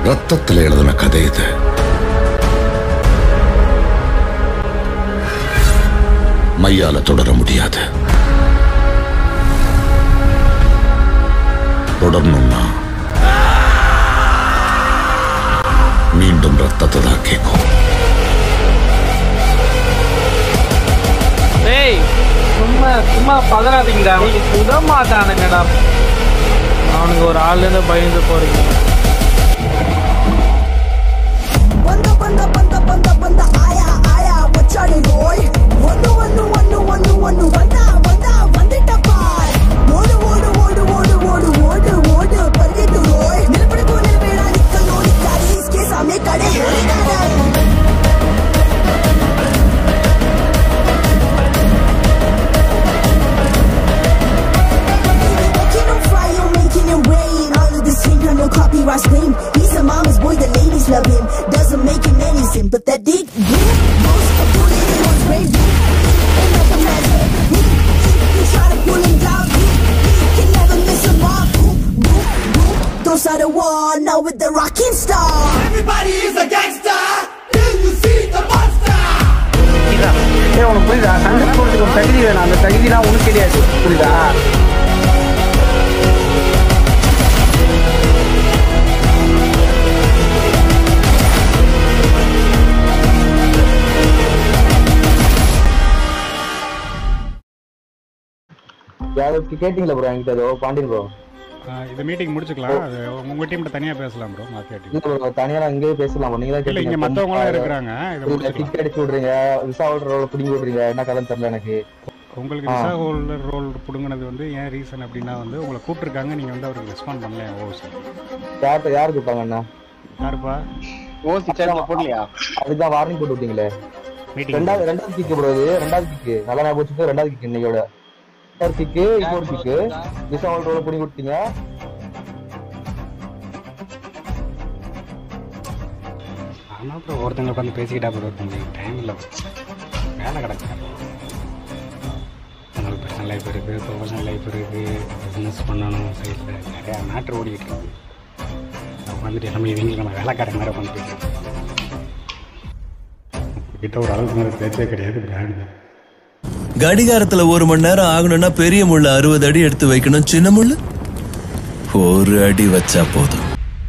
ரத்தத்தில் எழுதின கதை இது. மையால தொடர முடியாது. தொடரணும்னா மீண்டும் ரத்தத்தை தான் கேட்கும். சும்மா பதறாதீங்கடா. நீங்க சுட மாட்டானுங்கடா. அவனுக்கு ஒரு ஆள் இருந்து பயந்து போறீங்க. He's a mama's boy, the ladies love him. Doesn't make him any sin, but that dick goes a bullet in his brain. And like a magnet, you try to pull him down. He can never miss a mark. Those are the one now with the rocking star. Everybody is a gangster till you see the monster. உனக்கு புரியுதா? சண்டை போடுறதுக்கு ஒரு தகுதி வேணும். அந்த தகுதிலாம் உனக்கு தெரியாது. புரியுதா? கேட்டீங்களா ப்ரோ? என்கிட்ட ஏதோ பாண்டியன் ப்ரோ இந்த மீட்டிங் முடிச்சுக்கலாம். அது உங்க டீம்ல தனியா பேசலாம் ப்ரோ. நான் கேட்டீங்க தனியா இங்கே பேசலாம். நீங்க தான் கேட்டீங்க. இங்க மத்தவங்க எல்லாம் இருக்காங்க. இத கிக் அடிச்சு விடுறீங்க. விசா ஹோல்டர் ரோல் புடிங்கி விடுறீங்க. என்ன கதைன்னு தெரியல எனக்கு. உங்களுக்கு விசா ஹோல்டர் ரோல் புடுங்கினது வந்து ஏன் ரீசன் அப்படின்னா வந்து உங்களை கூப்பிட்டுருக்காங்க. நீங்க வந்து அவருக்கு ரெஸ்பாண்ட் பண்ணல. ஓசி யாரு கூப்பிட்டாங்க? அண்ணா யாருப்பா? ஓசி சேனல்ல போடலையா? அதுதான் வார்னிங் போட்டு விட்டீங்களே. ரெண்டாவது கிக் ப்ரோ. இது ரெண்டாவது கிக். நல்லா ஞாபகம் வச்சுக்கோ. ரெண்டாவது கிக் இன்னையோட கிக்கு இன்னொரு கிக்கு விசா ஹோல்டர் ரோல் புடிங்கி விட்டீங்க. ஆனா ப்ரோ ஒருத்தங்க உட்காந்து பேசிக்கிட்டா ப்ரோ டைம் இல்லை. வேலை கிடக்கு. உங்களுக்கு பர்சனல் லைஃப் இருக்கு, ப்ரொஃபஷனல் லைஃப் இருக்கு, பிஸ்னஸ் பண்ணணும். சைடில் நிறையா மேட்ரு ஓடிக்கிட்டு இருக்கு. உட்காந்துட்டு எல்லாமே இவங்களுக்கு நம்ம வேலைக்காரங்க மாதிரி உட்காந்து பேசிக்கிட்டு கிட்ட ஒரு அளவுக்கு மேலே பேச்சே கிடையாது. பிராண்ட் கடிகாரத்துல 1 மணி நேரம் ஆகணும்னா பெரிய முள்ள 60 அடி எடுத்து வைக்கணும். சின்ன முள்ளு 1 அடி வச்சா போதும்.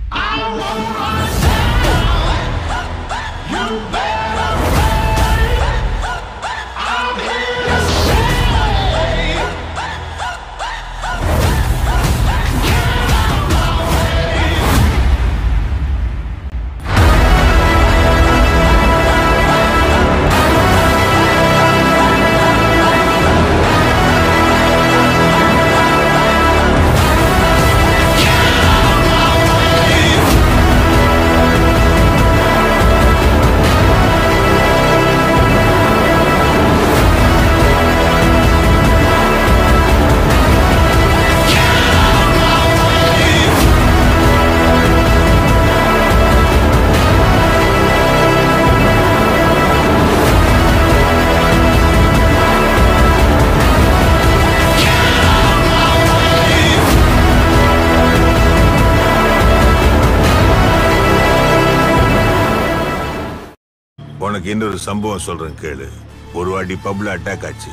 உனக்கு இன்னொரு சம்பவம் சொல்றேன் கேளு. ஒரு வாட்டி பப்ல அட்டாக் ஆச்சு.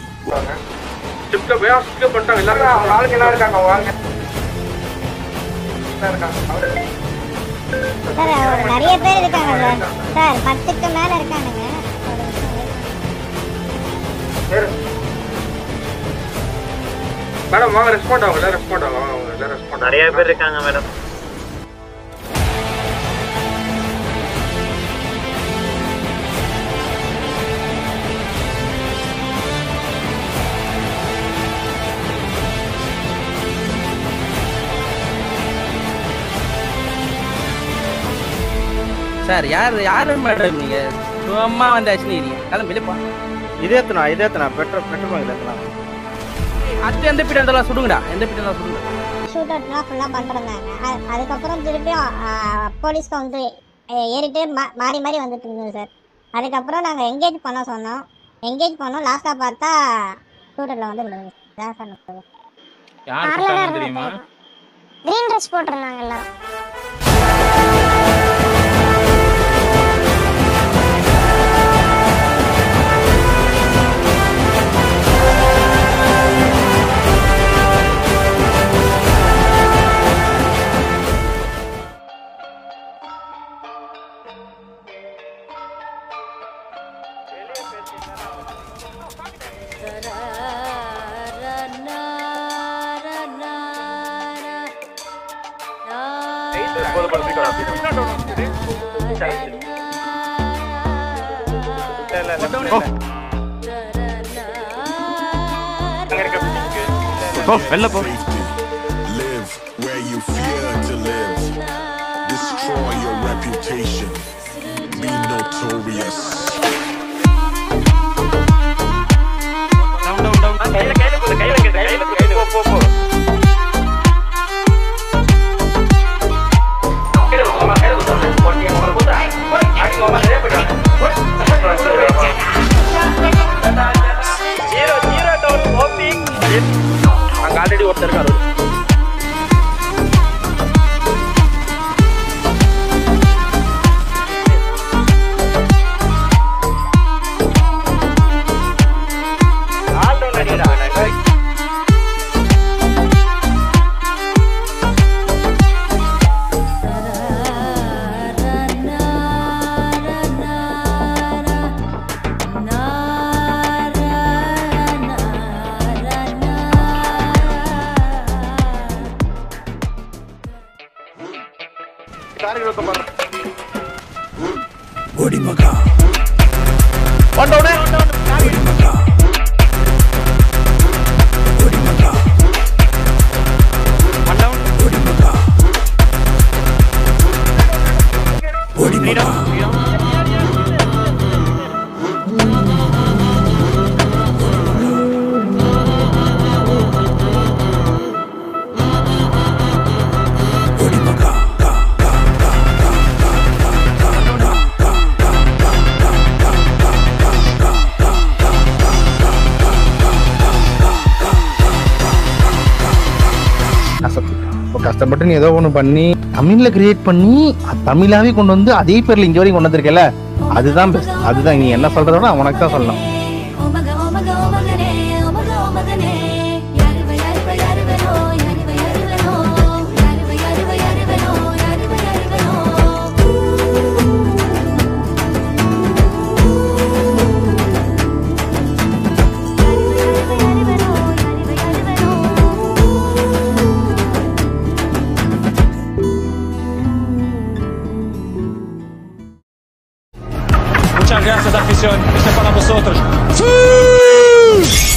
நிறைய பேர் இருக்காங்க சார். 10க்கு மேல இருக்கானுங்க. மேடம் வாங்க ரெஸ்பாண்ட் ஆகுங்க. ரெஸ்பாண்ட் ஆகும். நிறைய பேர் இருக்காங்க மேடம். சார் யாரு மேடம் நீங்க சும்மா வந்தாச்சு கிளம்பிப்பா. இதேத்தனா பெட்ரோல் இதேத்தனா. அடுத்து எந்த பீட் இருந்தாலும் சுடுங்கடா. எந்த பீட் இருந்தாலும் சுடுங்க. ஷூட் அவுட்லாம் ஃபுல்லாக பண்ணிருந்தாங்க. அதுக்கப்புறம் திருப்பி போலீஸ்க்கு வந்து ஏறிட்டு மாறி மாறி வந்துட்டு இருந்தோம் சார். அதுக்கப்புறம் நாங்கள் எங்கேஜ் பண்ண சொன்னோம். எங்கேஜ் பண்ணோம். லாஸ்ட்டாக பார்த்தா ஷூட்டரில் வந்து விடுங்க சார். தெரியுமா? கிரீன் ட்ரெஸ் போட்டிருந்தாங்க எல்லாரும். வெளில போ. Live where you fear to live. Destroy your reputation. Be notorious. அங்க ஆல்ரெடி ஒருத்தர் இருக்காரு. ஓடி மகா ஒன் டவுன் ஓடி மகா ஓடி மகா ஒன் டவுன் ஓடி மகா ஓடி மகா ஓடி மகா கஷ்டப்பட்டு நீ ஏதோ ஒண்ணு பண்ணி தமிழ்ல கிரியேட் பண்ணி தமிழாவே கொண்டு வந்து அதே பேர்ல இங்க வரைக்கும் கொண்டு வந்திருக்கல, அதுதான் பெஸ்ட். அதுதான் நீ என்ன சொல்றத விட உனக்கு தான் சொல்லலாம். Muchas gracias, afición. Este es para vosotros.